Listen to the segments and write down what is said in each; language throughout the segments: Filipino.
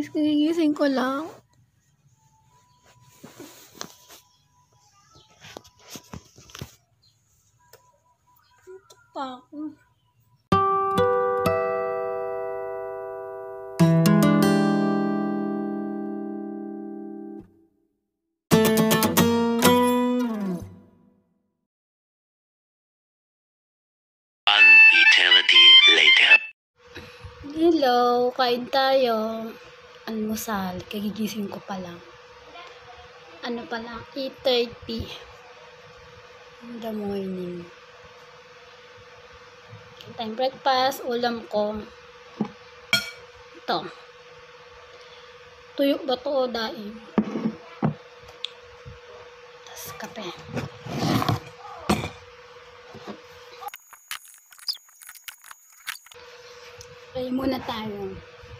Guys, kagigising ko lang. Ito pa ako. One eternity later. Hello, kain tayo. Almusal, kagigising ko pa lang. Ano pa lang, 8:30 in the morning. Time breakfast, ulam ko. Ito. Tuyok ba to o daing? Tapos kape. Try muna tayo.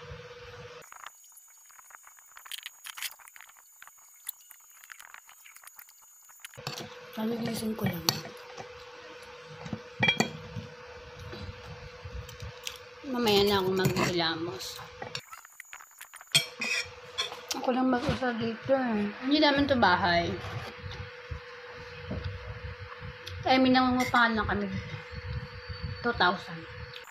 Kagigising ko lang. Mamaya na ako maghilamos. Ako lang mag-usa dito eh. Hindi namin to bahay. Kaya may nangungupahan lang kami dito. 2,000.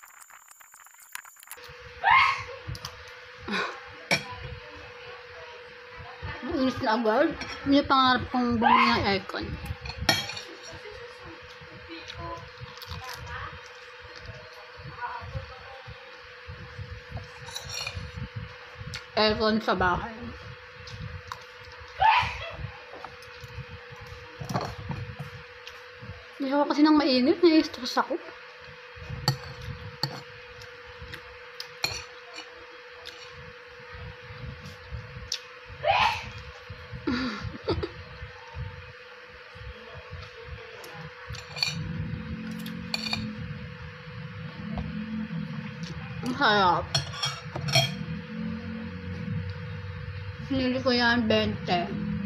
Inis na agad. Hindi pangarap kong bumili ng aircon. Aircon sa bahay. Hindi ako kasi nang mainit. Nai-stress ako. Ang sarap. Pinili ko yan, 20.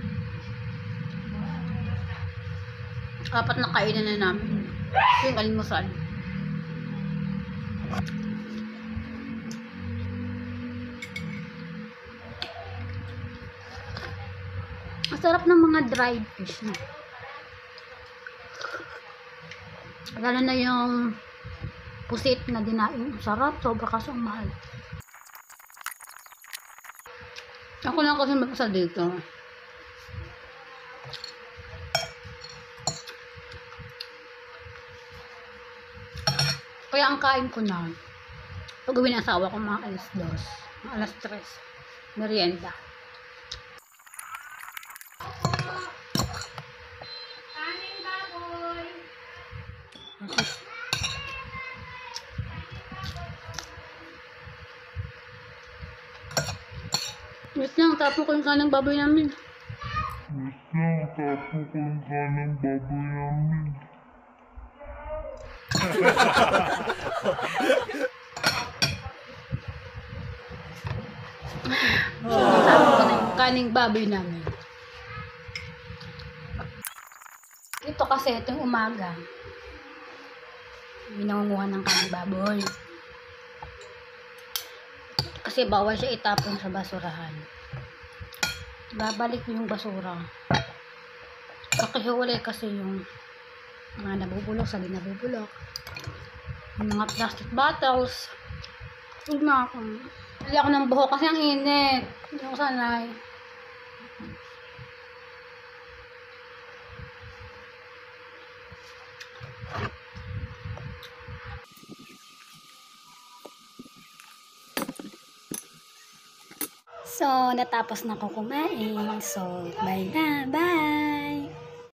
Apat na kainan na namin. Yung almusal. Ang sarap ng mga dried fish na. Lalo na yung pusit na dinaing. Sarap, sobra kaso ang mahal. Ako lang kasi mag-isa dito. Kaya ang kain ko na, pag uwi ng asawa ko mga alas 2, mga alas 3, merienda. Kanin baboy! Wait lang, tapo ko yung kanang baboy namin. Tapo ko na yung kaning baboy namin. Ito kasi, itong umaga, binangunguhan ng kaning baboy. Kasi bawal siya itapon sa basurahan. Babalik yung basura. Kakihiwalay kasi yung mga nabubulok, sabi nabubulok. Yung mga plastic bottles. Huwag na ako. Hindi ako ng buhok kasi ang init. Hindi ako sanay. So, natapos na ako kumain. So, bye na. Bye!